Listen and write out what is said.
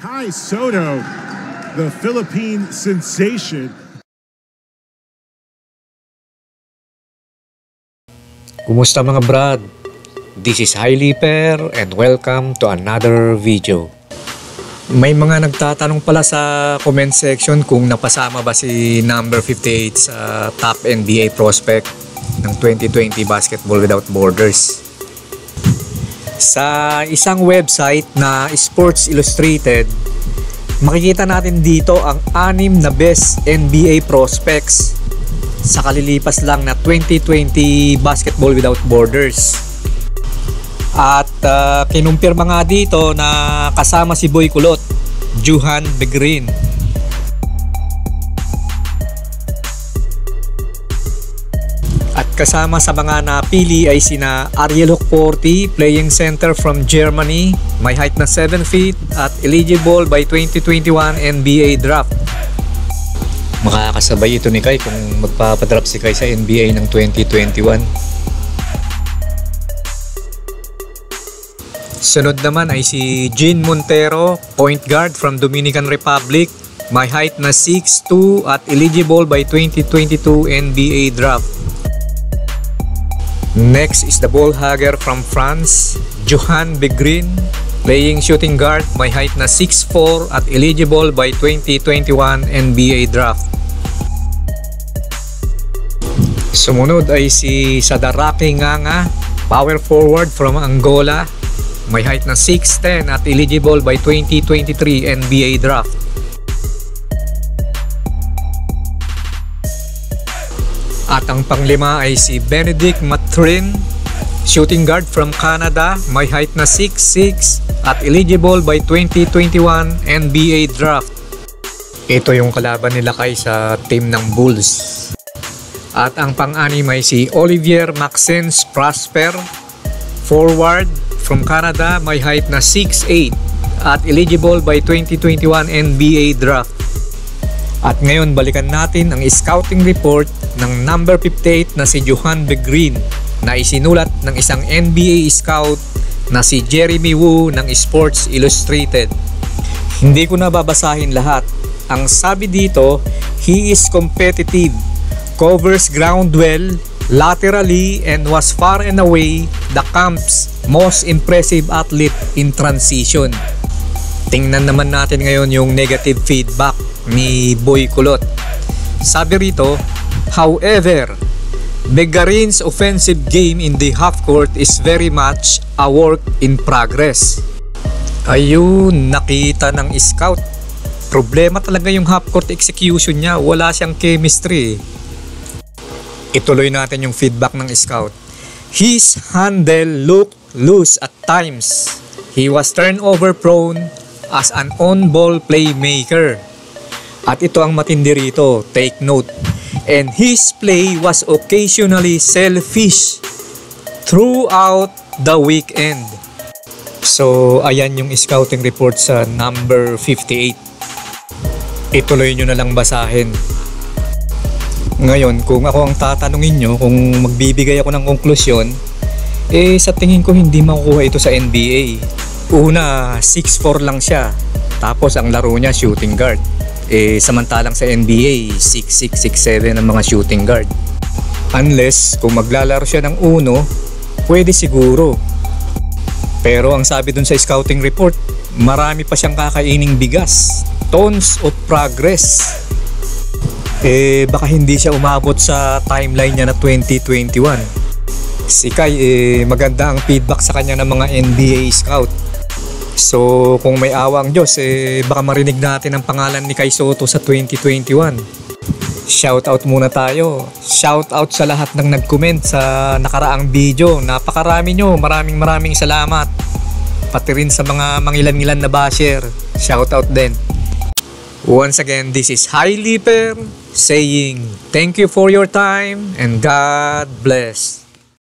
Kai Sotto, the Philippine sensation. Kumusta mga brad? This is Highleaper and welcome to another video. May mga nagtatanong pala sa comment section kung napasama ba si number 58 sa top NBA prospect ng 2020 Basketball Without Borders. Sa isang website na Sports Illustrated, makikita natin dito ang 6 na best NBA prospects sa kalilipas lang na 2020 Basketball Without Borders. At kinumpirma nga dito na kasama si Boy Kulot, Johan Begrin. At kasama sa mga napili ay sina Ariel Hukporti, playing center from Germany, may height na 7 feet at eligible by 2021 NBA draft. Makakasabay ito ni Kai kung magpapadraft si Kai sa NBA ng 2021. Sunod naman ay si Jean Montero, point guard from Dominican Republic, may height na 6'2" at eligible by 2022 NBA draft. Next is the ball hugger from France, Johan Begrin, playing shooting guard, may height na 6'4" at eligible by 2021 NBA draft. Sumunod ay si Sadarake Nganga, power forward from Angola, may height na 6'10" at eligible by 2023 NBA draft. At ang panglima ay si Benedict Mathurin, shooting guard from Canada, may height na 6'6" at eligible by 2021 NBA draft. Ito yung kalaban nila Kai sa team ng Bulls. At ang pang-anim ay si Olivier Maxence Prosper, forward from Canada, may height na 6'8" at eligible by 2021 NBA draft. At ngayon balikan natin ang scouting report ng number 58 na si Johan Begrin na isinulat ng isang NBA scout na si Jeremy Woo ng Sports Illustrated. Hindi ko na babasahin lahat. Ang sabi dito, he is competitive, covers ground well, laterally, and was far and away the camp's most impressive athlete in transition. Tingnan naman natin ngayon yung negative feedback ni Boy Kulot. Sabi rito, however, Begrin's offensive game in the half court is very much a work in progress. Ayun, nakita ng scout. Problema talaga yung half court execution niya, wala siyang chemistry. Ituloy natin yung feedback ng scout. His handle looked loose at times. He was turnover prone as an on-ball playmaker. At ito ang matindi rito, take note. And his play was occasionally selfish throughout the weekend. So, ayan yung scouting report sa number 58. Ituloy nyo na lang basahin. Ngayon, kung ako ang tatanungin nyo, kung magbibigay ako ng konklusyon, sa tingin ko hindi makukuha ito sa NBA. Una, 6'4" lang siya. Tapos ang laro niya shooting guard. Samantalang sa NBA, 6'6", 6'7" ang mga shooting guard. Unless kung maglalaro siya ng uno, pwede siguro. Pero ang sabi dun sa scouting report, marami pa siyang kakaining bigas. Tons of progress. Baka hindi siya umabot sa timeline niya na 2021. Si Kai, maganda ang feedback sa kanya ng mga NBA scout. So kung may awa ang Diyos, baka marinig natin ang pangalan ni Kai Sotto sa 2021. Shoutout muna tayo. Shoutout sa lahat ng nag-comment sa nakaraang video. Napakarami nyo, maraming salamat. Pati rin sa mga mangilan-ngilan na basher, shoutout din. Once again, this is Highleaper saying thank you for your time and God bless.